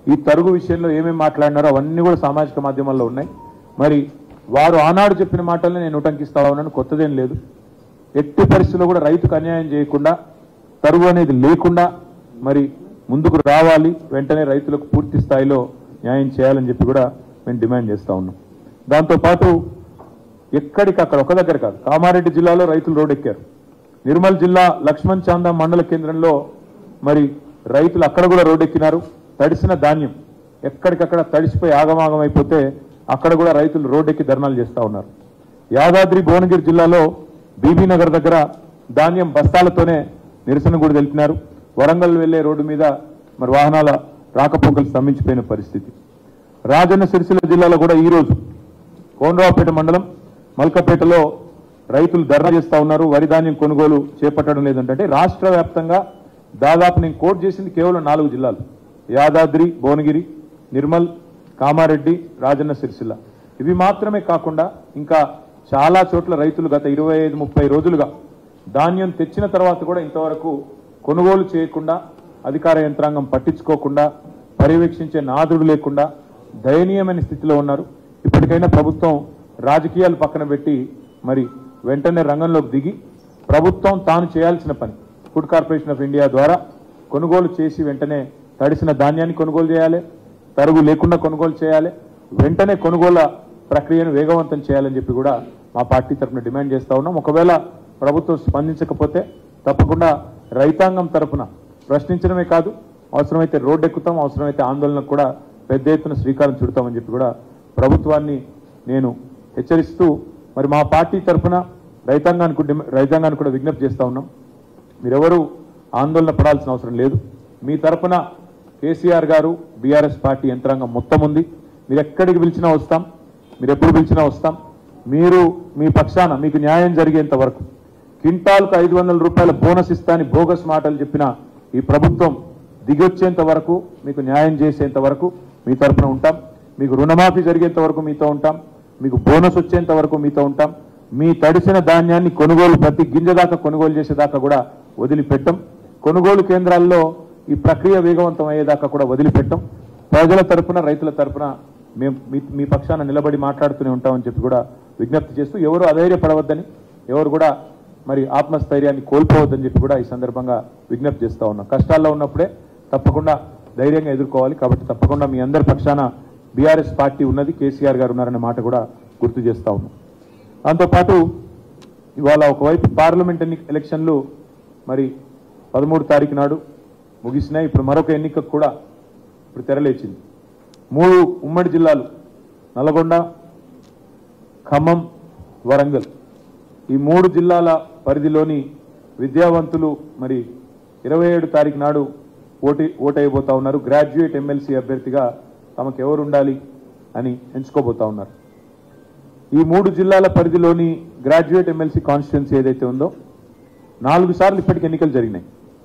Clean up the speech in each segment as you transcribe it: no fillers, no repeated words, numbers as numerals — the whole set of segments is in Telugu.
ఈ తరుగు విషయంలో ఏమేమి మాట్లాడినారో అవన్నీ కూడా సామాజిక మాధ్యమాల్లో ఉన్నాయి. మరి వారు ఆనాడు చెప్పిన మాటల్ని నేను ఉటంకిస్తా ఉన్నాను, కొత్తదేం లేదు. ఎట్టి పరిస్థితుల్లో కూడా రైతుకు అన్యాయం చేయకుండా, తరుగు అనేది లేకుండా మరి ముందుకు రావాలి, వెంటనే రైతులకు పూర్తి స్థాయిలో న్యాయం చేయాలని చెప్పి కూడా మేము డిమాండ్ చేస్తూ ఉన్నాం. దాంతోపాటు ఎక్కడికక్కడ ఒక దగ్గర కాదు, కామారెడ్డి జిల్లాలో రైతులు రోడ్డెక్కారు. నిర్మల్ జిల్లా లక్ష్మణ్ చాందా మండల కేంద్రంలో మరి రైతులు అక్కడ కూడా రోడ్డెక్కినారు. తడిసిన ధాన్యం ఎక్కడికక్కడ తడిసిపోయి ఆగమాగం అయిపోతే అక్కడ కూడా రైతులు రోడ్డెక్కి ధర్నాలు చేస్తూ ఉన్నారు. యాదాద్రి భువనగిరి జిల్లాలో బీబీనగర్ దగ్గర ధాన్యం బస్తాలతోనే నిరసన కూడా తెలిపినారు. వరంగల్ వెళ్లే రోడ్డు మీద మరి వాహనాల రాకపోకలు స్తంభించిపోయిన పరిస్థితి. రాజన్న సిరిసిల్ల జిల్లాలో కూడా ఈరోజు కోనరావుపేట మండలం మల్కపేటలో రైతులు ధర్నా చేస్తూ ఉన్నారు. వరి ధాన్యం కొనుగోలు చేపట్టడం లేదంటే రాష్ట్ర వ్యాప్తంగా దాదాపు నేను కోట్ చేసింది కేవలం 4 జిల్లాలు: యాదాద్రి భువనగిరి, నిర్మల్, కామారెడ్డి, రాజన్న సిరిసిల్ల. ఇవి మాత్రమే కాకుండా ఇంకా చాలా చోట్ల రైతులు గత 25-30 రోజులుగా ధాన్యం తెచ్చిన తర్వాత కూడా ఇంతవరకు కొనుగోలు చేయకుండా, అధికార యంత్రాంగం పట్టించుకోకుండా, పర్యవేక్షించే నాదుడు లేకుండా దయనీయమైన స్థితిలో ఉన్నారు. ఇప్పటికైనా ప్రభుత్వం రాజకీయాలు పక్కన పెట్టి మరి వెంటనే రంగంలోకి దిగి ప్రభుత్వం తాను చేయాల్సిన పని ఫుడ్ కార్పొరేషన్ ఆఫ్ ఇండియా ద్వారా కొనుగోలు చేసి వెంటనే తడిసిన ధాన్యాన్ని కొనుగోలు చేయాలి, తరుగు లేకుండా కొనుగోలు చేయాలి, వెంటనే కొనుగోలు ప్రక్రియను వేగవంతం చేయాలని చెప్పి కూడా మా పార్టీ తరఫున డిమాండ్ చేస్తూ ఉన్నాం. ఒకవేళ ప్రభుత్వం స్పందించకపోతే తప్పకుండా రైతాంగం తరఫున ప్రశ్నించడమే కాదు, అవసరమైతే రోడ్డెక్కుతాం, అవసరమైతే ఆందోళనకు కూడా పెద్ద ఎత్తున శ్రీకారం చుడతామని చెప్పి కూడా ప్రభుత్వాన్ని నేను హెచ్చరిస్తూ మరి మా పార్టీ తరఫున రైతాంగానికి కూడా విజ్ఞప్తి చేస్తూ ఉన్నాం. మీరెవరూ ఆందోళన పడాల్సిన అవసరం లేదు. మీ తరఫున కేసీఆర్ గారు, బీఆర్ఎస్ పార్టీ యంత్రాంగం మొత్తం ఉంది. మీరు ఎక్కడికి పిలిచినా వస్తాం, మీరు ఎప్పుడు పిలిచినా వస్తాం. మీరు మీ పక్షాన మీకు న్యాయం జరిగేంత వరకు, క్వింటాల్కు 500 రూపాయల బోనస్ ఇస్తా అని బోగస్ మాటలు చెప్పిన ఈ ప్రభుత్వం దిగొచ్చేంత వరకు, మీకు న్యాయం చేసేంత వరకు మీ తరఫున ఉంటాం. మీకు రుణమాఫీ జరిగేంత వరకు మీతో ఉంటాం. మీకు బోనస్ వచ్చేంత వరకు మీతో ఉంటాం. మీ తడిసిన ధాన్యాన్ని కొనుగోలు ప్రతి గింజ దాకా కొనుగోలు చేసేదాకా కూడా వదిలిపెట్టం. కొనుగోలు కేంద్రాల్లో ఈ ప్రక్రియ వేగవంతం అయ్యేదాకా కూడా వదిలిపెట్టం. ప్రజల తరఫున, రైతుల తరఫున మేము మీ పక్షాన నిలబడి మాట్లాడుతూనే ఉంటామని చెప్పి కూడా విజ్ఞప్తి చేస్తూ, ఎవరు అధైర్యపడవద్దని, ఎవరు కూడా మరి ఆత్మస్థైర్యాన్ని కోల్పోవద్దని చెప్పి కూడా ఈ సందర్భంగా విజ్ఞప్తి చేస్తూ ఉన్నాం. కష్టాల్లో ఉన్నప్పుడే తప్పకుండా ధైర్యంగా ఎదుర్కోవాలి. కాబట్టి తప్పకుండా మీ అందరి పక్షాన బీఆర్ఎస్ పార్టీ ఉన్నది, కేసీఆర్ గారు ఉన్నారనే మాట కూడా గుర్తు చేస్తూ ఉన్నాం. దాంతోపాటు ఇవాళ ఒకవైపు పార్లమెంట్ ఎలక్షన్లు మరి 13 తారీఖు నాడు ముగిసినాయి. ఇప్పుడు మరొక ఎన్నికకు కూడా ఇప్పుడు తెరలేచింది. 3 ఉమ్మడి జిల్లాలు నల్గొండ, ఖమ్మం, వరంగల్, ఈ 3 జిల్లాల పరిధిలోని విద్యావంతులు మరి 27 తారీఖు నాడు ఓటైపోతా ఉన్నారు. గ్రాడ్యుయేట్ ఎమ్మెల్సీ అభ్యర్థిగా తమకు ఎవరు ఉండాలి అని ఎంచుకోబోతా ఉన్నారు. ఈ 3 జిల్లాల పరిధిలోని గ్రాడ్యుయేట్ ఎమ్మెల్సీ కాన్స్టిట్యున్సీ ఏదైతే ఉందో 4 సార్లు ఇప్పటికి ఎన్నికలు జరిగినాయి.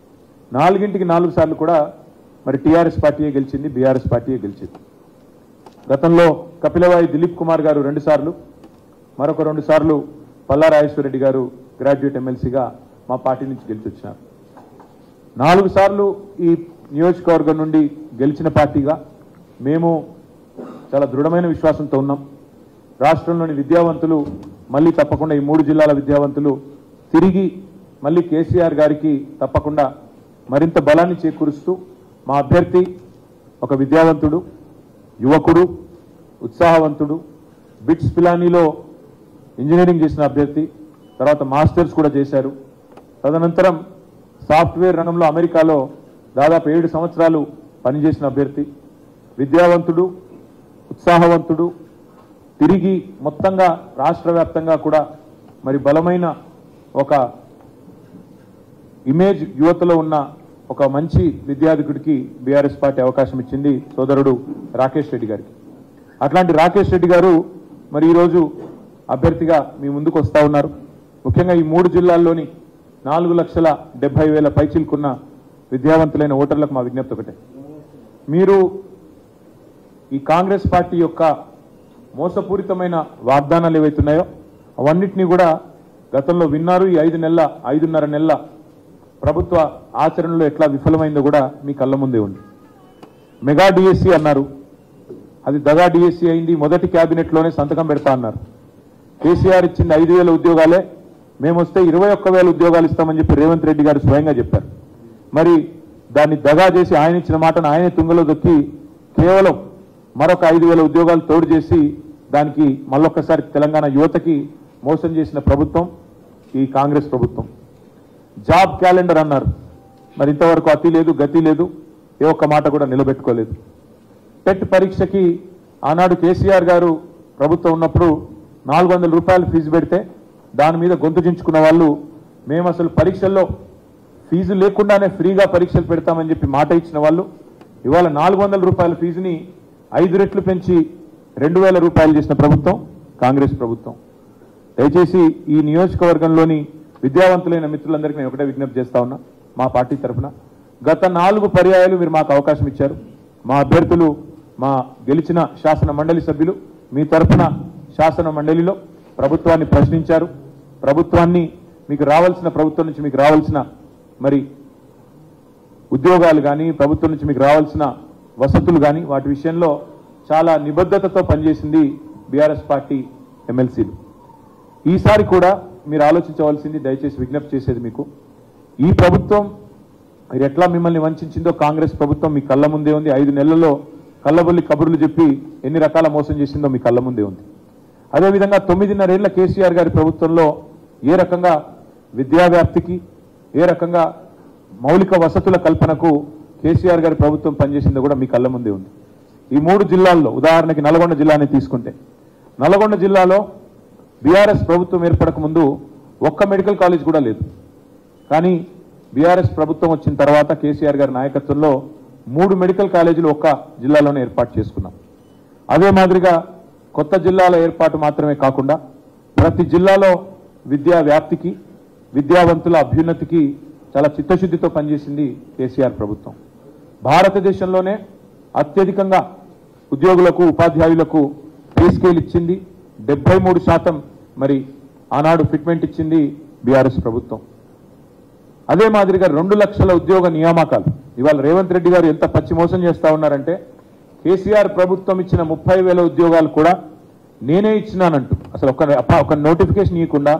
4 సార్లు కూడా మరి టీఆర్ఎస్ పార్టీయే గెలిచింది, బీఆర్ఎస్ పార్టీయే గెలిచింది. గతంలో కపిలవాయి దిలీప్ కుమార్ గారు 2 సార్లు, మరొక 2 సార్లు పల్లా రాజేశ్వరరెడ్డి గారు గ్రాడ్యుయేట్ ఎమ్మెల్సీగా మా పార్టీ నుంచి గెలిచి వచ్చినారు. 4 సార్లు ఈ నియోజకవర్గం నుండి గెలిచిన పార్టీగా మేము చాలా దృఢమైన విశ్వాసంతో ఉన్నాం. రాష్ట్రంలోని విద్యావంతులు మళ్ళీ తప్పకుండా, ఈ 3 జిల్లాల విద్యావంతులు తిరిగి మళ్ళీ కేసీఆర్ గారికి తప్పకుండా మరింత బలాన్ని చేకూరుస్తూ, మా అభ్యర్థి ఒక విద్యావంతుడు, యువకుడు, ఉత్సాహవంతుడు, బిట్స్ పిలానీలో ఇంజనీరింగ్ చేసిన అభ్యర్థి, తర్వాత మాస్టర్స్ కూడా చేశారు. తదనంతరం సాఫ్ట్వేర్ రంగంలో అమెరికాలో దాదాపు 7 సంవత్సరాలు పనిచేసిన అభ్యర్థి, విద్యావంతుడు, ఉత్సాహవంతుడు, తిరిగి మొత్తంగా రాష్ట్ర వ్యాప్తంగా కూడా మరి బలమైన ఒక ఇమేజ్ యువతలో ఉన్న ఒక మంచి విద్యార్థికుడికి బీఆర్ఎస్ పార్టీ అవకాశం ఇచ్చింది సోదరుడు రాకేష్ రెడ్డి గారికి. అట్లాంటి రాకేష్ రెడ్డి గారు మరి ఈరోజు అభ్యర్థిగా మీ ముందుకు వస్తూ ఉన్నారు. ముఖ్యంగా ఈ 3 జిల్లాల్లోని 4,70,000 పైచిల్కున్న విద్యావంతులైన ఓటర్లకు మా విజ్ఞప్తి ఒకటే, మీరు ఈ కాంగ్రెస్ పార్టీ యొక్క మోసపూరితమైన వాగ్దానాలు ఏవైతున్నాయో అవన్నిటినీ కూడా గతంలో విన్నారు. ఈ 5.5 నెలల ప్రభుత్వ ఆచరణలో ఎట్లా విఫలమైందో కూడా మీ కళ్ళ ముందే ఉంది. మెగా డిఎస్సి అన్నారు, అది దగా డిఎస్సి అయింది. మొదటి క్యాబినెట్లోనే సంతకం పెడతా అన్నారు. కేసీఆర్ ఇచ్చింది 5,000 ఉద్యోగాలే, మేము వస్తే 21,000 ఉద్యోగాలు ఇస్తామని చెప్పి రేవంత్ రెడ్డి గారు స్వయంగా చెప్పారు. మరి దాన్ని దగా చేసి ఆయన ఇచ్చిన మాటను ఆయనే తుంగలో దొక్కి కేవలం మరొక 5,000 ఉద్యోగాలు తోడు చేసి దానికి మళ్ళొక్కసారి తెలంగాణ యువతకి మోసం చేసిన ప్రభుత్వం ఈ కాంగ్రెస్ ప్రభుత్వం. జాబ్ క్యాలెండర్ అన్నారు, మరి ఇంతవరకు అతి లేదు గతి లేదు, ఏ ఒక్క మాట కూడా నిలబెట్టుకోలేదు. టెట్ పరీక్షకి ఆనాడు కేసీఆర్ గారు ప్రభుత్వం ఉన్నప్పుడు 400 రూపాయలు ఫీజు పెడితే దాని మీద గొంతు చించుకున్న వాళ్ళు మేము అసలు పరీక్షల్లో ఫీజు లేకుండానే ఫ్రీగా పరీక్షలు పెడతామని చెప్పి మాట ఇచ్చిన వాళ్ళు ఇవాళ 400 రూపాయల ఫీజుని 5 రెట్లు పెంచి 2,000 రూపాయలు చేసిన ప్రభుత్వం కాంగ్రెస్ ప్రభుత్వం. దయచేసి ఈ నియోజకవర్గంలోని విద్యావంతులైన మిత్రులందరికీ నేను ఒకటే విజ్ఞప్తి చేస్తా ఉన్నా, మా పార్టీ తరఫున గత 4 పర్యాయాలు మీరు మాకు అవకాశం ఇచ్చారు. మా అభ్యర్థులు, మా గెలిచిన శాసన మండలి సభ్యులు మీ తరఫున శాసన మండలిలో ప్రభుత్వాన్ని ప్రశ్నించారు. ప్రభుత్వాన్ని మీకు రావాల్సిన ప్రభుత్వం నుంచి మీకు రావాల్సిన మరి ఉద్యోగాలు కానీ ప్రభుత్వం నుంచి మీకు రావాల్సిన వసతులు కానీ వాటి విషయంలో చాలా నిబద్ధతతో పనిచేసింది బీఆర్ఎస్ పార్టీ ఎమ్మెల్సీలు. ఈసారి కూడా మీరు ఆలోచించవలసింది, దయచేసి విజ్ఞప్తి చేసేది మీకు, ఈ ప్రభుత్వం మీరు ఎట్లా మిమ్మల్ని వంచిందో కాంగ్రెస్ ప్రభుత్వం మీ కళ్ళ ముందే ఉంది. 5 నెలల్లో కళ్ళబొల్లి కబుర్లు చెప్పి ఎన్ని రకాల మోసం చేసిందో మీ కళ్ళ ముందే ఉంది. అదేవిధంగా 9.5 ఏళ్ల కేసీఆర్ గారి ప్రభుత్వంలో ఏ రకంగా విద్యా వ్యాప్తికి, ఏ రకంగా మౌలిక వసతుల కల్పనకు కేసీఆర్ గారి ప్రభుత్వం పనిచేసిందో కూడా మీ కళ్ళ ముందే ఉంది. ఈ 3 జిల్లాల్లో ఉదాహరణకి నల్గొండ జిల్లాని తీసుకుంటే, నల్గొండ జిల్లాలో బీఆర్ఎస్ ప్రభుత్వం ఏర్పడక ముందు ఒక్క మెడికల్ కాలేజ్ కూడా లేదు. కానీ బీఆర్ఎస్ ప్రభుత్వం వచ్చిన తర్వాత కేసీఆర్ గారి నాయకత్వంలో 3 మెడికల్ కాలేజీలు ఒక్క జిల్లాలోనే ఏర్పాటు చేసుకున్నాం. అదే మాదిరిగా కొత్త జిల్లాల ఏర్పాటు మాత్రమే కాకుండా ప్రతి జిల్లాలో విద్యా వ్యాప్తికి, విద్యావంతుల అభ్యున్నతికి చాలా చిత్తశుద్ధితో పనిచేసింది కేసీఆర్ ప్రభుత్వం. భారతదేశంలోనే అత్యధికంగా ఉద్యోగులకు, ఉపాధ్యాయులకు పే స్కేల్ ఇచ్చింది. 73% మరి ఆనాడు ఫిట్మెంట్ ఇచ్చింది బీఆర్ఎస్ ప్రభుత్వం. అదే మాదిరిగా 2 లక్షల ఉద్యోగ నియామకాలు. ఇవాళ రేవంత్ రెడ్డి గారు ఎంత పచ్చి మోసం చేస్తా ఉన్నారంటే, కేసీఆర్ ప్రభుత్వం ఇచ్చిన 30,000 ఉద్యోగాలు కూడా నేనే ఇచ్చినానంటూ అసలు ఒక్క నోటిఫికేషన్ ఇవ్వకుండా,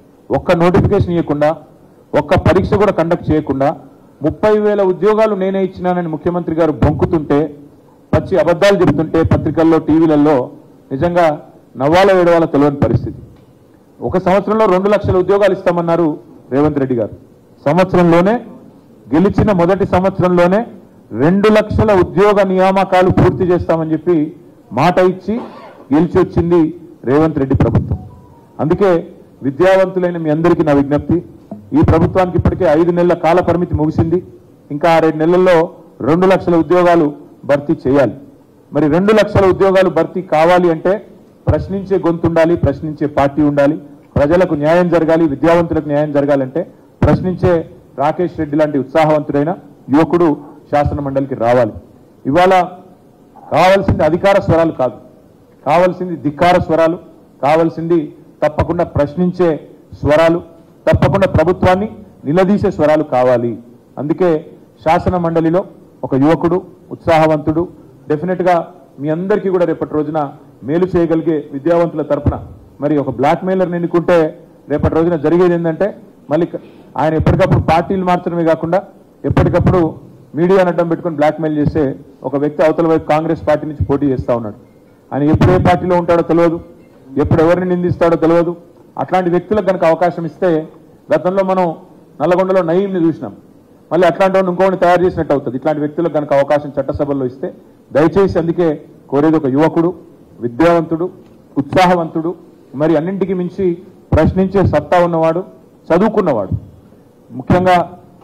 ఒక్క పరీక్ష కూడా కండక్ట్ చేయకుండా 30,000 ఉద్యోగాలు నేనే ఇచ్చినానని ముఖ్యమంత్రి గారు బొంకుతుంటే, పచ్చి అబద్ధాలు చెబుతుంటే పత్రికల్లో, టీవీలలో నిజంగా నవ్వాల ఏడవాల తెలియని పరిస్థితి. ఒక సంవత్సరంలో 2 లక్షల ఉద్యోగాలు ఇస్తామన్నారు రేవంత్ రెడ్డి గారు. సంవత్సరంలోనే, గెలిచిన మొదటి సంవత్సరంలోనే 2 లక్షల ఉద్యోగ నియామకాలు పూర్తి చేస్తామని చెప్పి మాట ఇచ్చి గెలిచి వచ్చింది రేవంత్ రెడ్డి ప్రభుత్వం. అందుకే విద్యావంతులైన మీ అందరికీ నా విజ్ఞప్తి, ఈ ప్రభుత్వానికి ఇప్పటికే 5 నెలల కాల పరిమితి ముగిసింది. ఇంకా 6 నెలల్లో 2 లక్షల ఉద్యోగాలు భర్తీ చేయాలి. మరి 2 లక్షల ఉద్యోగాలు భర్తీ కావాలి అంటే ప్రశ్నించే గొంతు ఉండాలి, ప్రశ్నించే పార్టీ ఉండాలి, ప్రజలకు న్యాయం జరగాలి, విద్యావంతులకు న్యాయం జరగాలంటే ప్రశ్నించే రాకేష్ రెడ్డి లాంటి ఉత్సాహవంతుడైన యువకుడు శాసన మండలికి రావాలి. ఇవాళ కావాల్సింది అధికార స్వరాలు కాదు, కావాల్సింది ధిక్కార స్వరాలు, కావాల్సింది తప్పకుండా ప్రశ్నించే స్వరాలు, తప్పకుండా ప్రభుత్వాన్ని నిలదీసే స్వరాలు కావాలి. అందుకే శాసన మండలిలో ఒక యువకుడు, ఉత్సాహవంతుడు, డెఫినెట్గా మీ అందరికీ కూడా రేపటి రోజున మేలు చేయగలిగే విద్యావంతుల తరపున మరి ఒక బ్లాక్ మెయిలర్ని ఎన్నుకుంటే రేపటి రోజున జరిగేది ఏంటంటే, మళ్ళీ ఆయన ఎప్పటికప్పుడు పార్టీలు మార్చడమే కాకుండా ఎప్పటికప్పుడు మీడియాను అడ్డం పెట్టుకుని బ్లాక్మెయిల్ చేసే ఒక వ్యక్తి అవతల వైపు కాంగ్రెస్ పార్టీ నుంచి పోటీ చేస్తూ ఉన్నాడు. ఆయన ఎప్పుడు ఏ పార్టీలో ఉంటాడో తెలియదు, ఎప్పుడు ఎవరిని నిందిస్తాడో తెలియదు. అట్లాంటి వ్యక్తులకు కనుక అవకాశం ఇస్తే, గతంలో మనం నల్లగొండలో నయీంని చూసినాం, మళ్ళీ అట్లాంటి వాడిని ఇంకోని తయారు చేసినట్టు అవుతుంది. ఇట్లాంటి వ్యక్తులకు కనుక అవకాశం చట్టసభల్లో ఇస్తే దయచేసి అందుకే కోరేది ఒక యువకుడు, విద్యావంతుడు, ఉత్సాహవంతుడు, మరి అన్నింటికి మించి ప్రశ్నించే సత్తా ఉన్నవాడు, చదువుకున్నవాడు, ముఖ్యంగా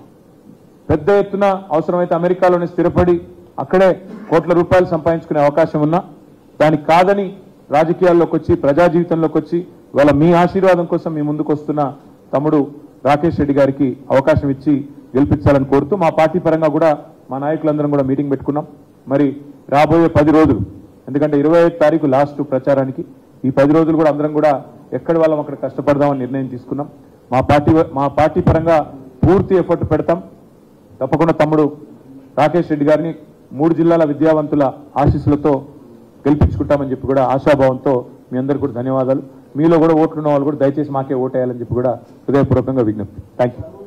పెద్ద ఎత్తున అవసరమైతే అమెరికాలోనే స్థిరపడి అక్కడే కోట్ల రూపాయలు సంపాదించుకునే అవకాశం ఉన్నా దానికి కాదని రాజకీయాల్లోకి వచ్చి, ప్రజా జీవితంలోకి వచ్చి ఇవాళ మీ ఆశీర్వాదం కోసం మీ ముందుకు వస్తున్న తమ్ముడు రాకేష్ రెడ్డి గారికి అవకాశం ఇచ్చి గెలిపించాలని కోరుతూ, మా పార్టీ పరంగా కూడా మా నాయకులందరం కూడా మీటింగ్ పెట్టుకున్నాం. మరి రాబోయే 10 రోజులు, ఎందుకంటే 25 తారీఖు లాస్ట్ ప్రచారానికి, ఈ 10 రోజులు కూడా అందరం కూడా ఎక్కడి వాళ్ళం అక్కడ కష్టపడదామని నిర్ణయం తీసుకున్నాం. మా పార్టీ పరంగా పూర్తి ఎఫర్ట్ పెడతాం. తప్పకుండా తమ్ముడు రాకేష్ రెడ్డి గారిని 3 జిల్లాల విద్యావంతుల ఆశీస్సులతో గెలిపించుకుంటామని చెప్పి కూడా ఆశాభావంతో మీ అందరికీ కూడా ధన్యవాదాలు. మీలో కూడా ఓట్లున్న వాళ్ళు కూడా దయచేసి మాకే ఓటేయాలని చెప్పి కూడా హృదయపూర్వకంగా విజ్ఞప్తి. Thank you.